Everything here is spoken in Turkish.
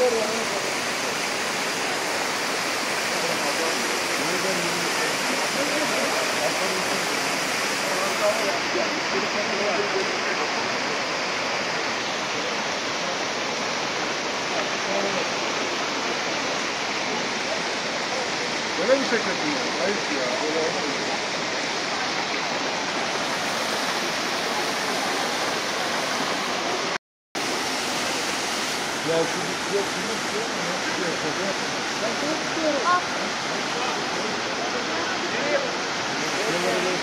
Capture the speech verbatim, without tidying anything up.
Böyle bir şey kötü. Hayır ya. Böyle olmaz. Ya şu bir yok, şu yok, şu yok. Ben çok istiyorum.